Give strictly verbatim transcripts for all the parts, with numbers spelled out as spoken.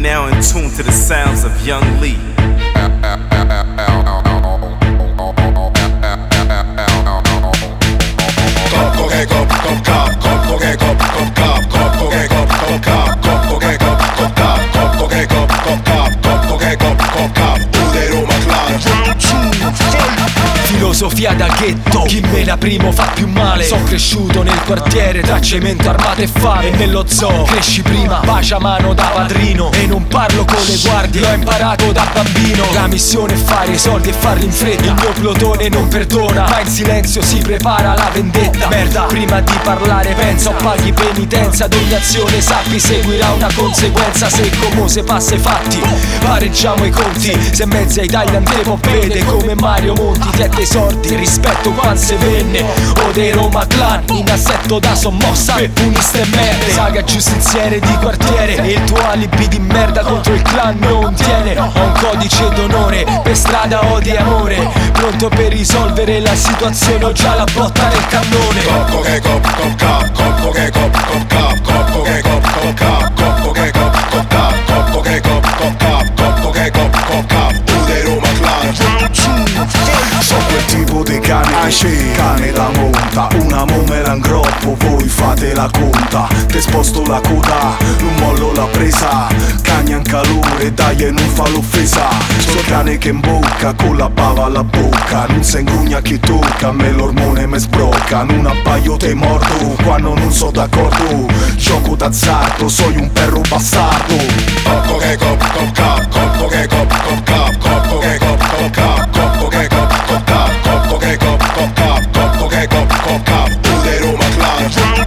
now in tune to the sounds of Young Lee. Filosofia da ghetto, chi me la primo fa più male. Sono cresciuto nel quartiere tra cemento, armata e fame. E nello zoo cresci prima, bacia mano da padrino. E non parlo con le guardie, l'ho imparato da bambino. La missione è fare i soldi e farli in fretta. Il mio plotone non perdona, ma in silenzio si prepara la vendetta. Merda, prima di parlare pensa o paghi penitenza. Ad ogni azione sappi seguirà una conseguenza. Se come se passa i fatti, pareggiamo i conti. Se mezza Italia devo vede come Mario Monti. Tiette sordi, rispetto quando se venne. O dei Roma Clan, in assetto da sommossa per puniste e merde. Saga giustiziere di quartiere, e il tuo alibi di merda contro il clan non tiene. Ho un codice d'onore, per strada odio e amore. Pronto per risolvere la situazione, ho già la botta nel cannone. Coppo che cop, cop cap, coppo che cop, cop cap, coppo che cop, cop cap, coppo che cop, cop cap, coppo che cop, cop cap, coppo che cop, cop cap. Tu dei Roma Clan. So quel tipo di cane che c'è, cane da monta, una momera in groppo, voi fate la conta. Te sposto la coda, non mollo la presa, cagna in calore, dai e non fa l'offesa. So cane che imbocca, con la bava alla bocca, non se ingrugna chi tocca, a me l'ormone me sbrocca. Non appaio te morto, quando non so d'accordo, gioco d'azzardo, soy un perro bastardo. Coppo che cop, cop cap, coppo che cop, cop cap, coppo che cop, cop cap, coppo che cop, cop cap, coppo che cop, cop cap, coppo che cop, cop cap. Tu dei Roma Clan.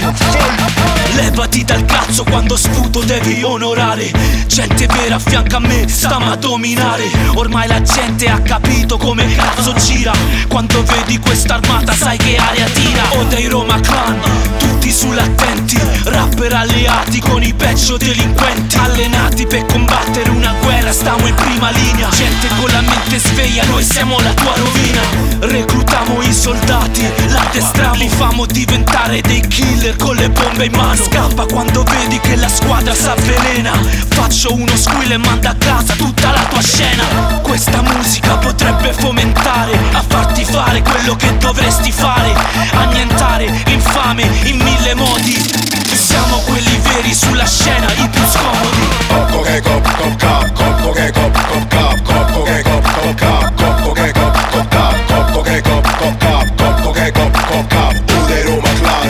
Levati dal cazzo, quando sputo devi onorare. Gente vera a fianco a me, stiamo a dominare. Ormai la gente ha capito come cazzo gira. Quando vedi quest'armata sai che aria tira. O dei Roma Clan, tutti sull'attenti. Rapper alleati con i peggio delinquenti. Allenati per combattere una guerra, stiamo in prima linea. Gente con la mente sveglia, noi siamo la tua rovina. Reclutiamo i soldati, l'addestriamo, li famo diventare dei killer con le bombe in mano. Scappa quando vedi che la squadra s'avvelena. Faccio uno squill e manda a casa tutta la tua scena. Questa musica potrebbe fomentare a farti fare quello che dovresti fare. Annientare l'infame in mille modi. Siamo quelli veri sulla scena, i più scomodi. Coppo che cop, cop cap, coppo che cop, cop cap, coppo che cop, cop cap, coppo che cop, cop cap, coppo che cop, cop cap, coppo che cop, cop cap. Tu dei Roma Clan.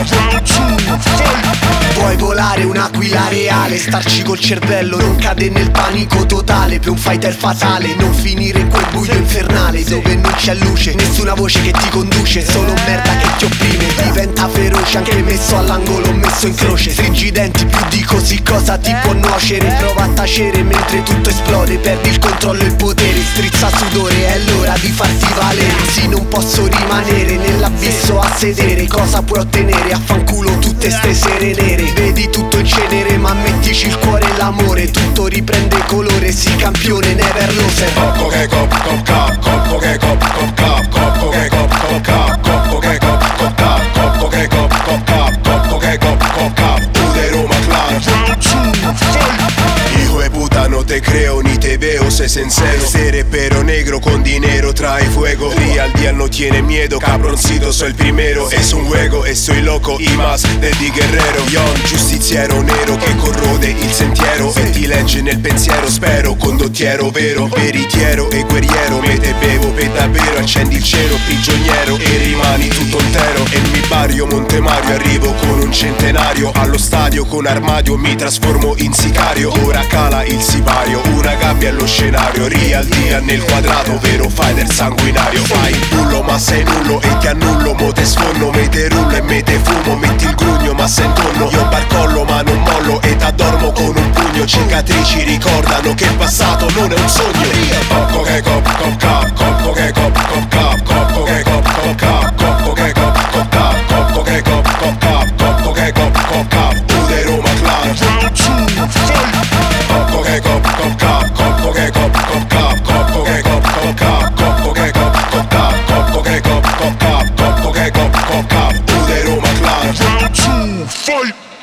Puoi volare un'aquila reale, starci col cervello, non cade nel panico totale. Per un fighter fatale, non finire in quel buio infernale dove non c'è luce, nessuna voce che ti conduce, solo merda che ti opprime. Diventa feroce, anche messo all'angolo, messo in croce. Stringi i denti, più di così cosa ti può nuocere. Prova a tacere mentre tutto esplode, perdi il controllo e il potere. Strizza sudore, è l'ora di farti valere. Sì, non posso rimanere nell'abisso a sedere. Cosa puoi ottenere? Affanculo tutte ste sere nere. Vedi tutto in cenere, ma mettici il cuore e l'amore. Tutto riprende colore, sì campione, never loser. Coppo che cop, cop cap, coppo che cop, cop cap, coppo che cop, cop cap, coppo che cop, cop cap, coppo che cop, cop cap, coppo che cop, cop cap. Tu dei Roma Clan. Hijo de puta, no te creo ni te veo, sé sincero. Ser pero negro con dinero trae fuego. Real Deal no tiene miedo, cabroncito soy el primero. Es un juego e soy loco y más de di guerrero. Young giustiziero nero che corrode il sentiero e ti legge nel pensiero, spero, condottiero vero, veritiero e guerriero. Me te bevo per davvero, accendi il cielo prigioniero e rimani tutto intero. E mi barrio Montemario, arrivo con un centenario. Allo stadio con armadio mi trasformo in sicario. Ora cala il sipario, una gabbia allo scenario. Real Deal nel quadrato, vero fighter sanguinario. Fai il bullo ma sei nullo e ti annullo, mo te sfonno, me te rullo e me te fumo. Metti il grugno ma sei intorno, io barcollo ma non mollo e t'addormo con un pugno. Cicatrici ricordano che il passato non è un sogno. Coppo che cop, cop cap, coppo che cop, cop cap, coppo che cop, cop cap, coppo che cop, cop cap, coppo che cop, cop cap, coppo che cop, cop cap. Tu dei Roma Clan. Coppo che cop, cop cap, coppo che cop, cop cap, coppo che cop, cop cap, coppo che cop, cop cap, coppo che cop, cop cap, coppo che cop, cop cap. Tu dei Roma Clan. Fight!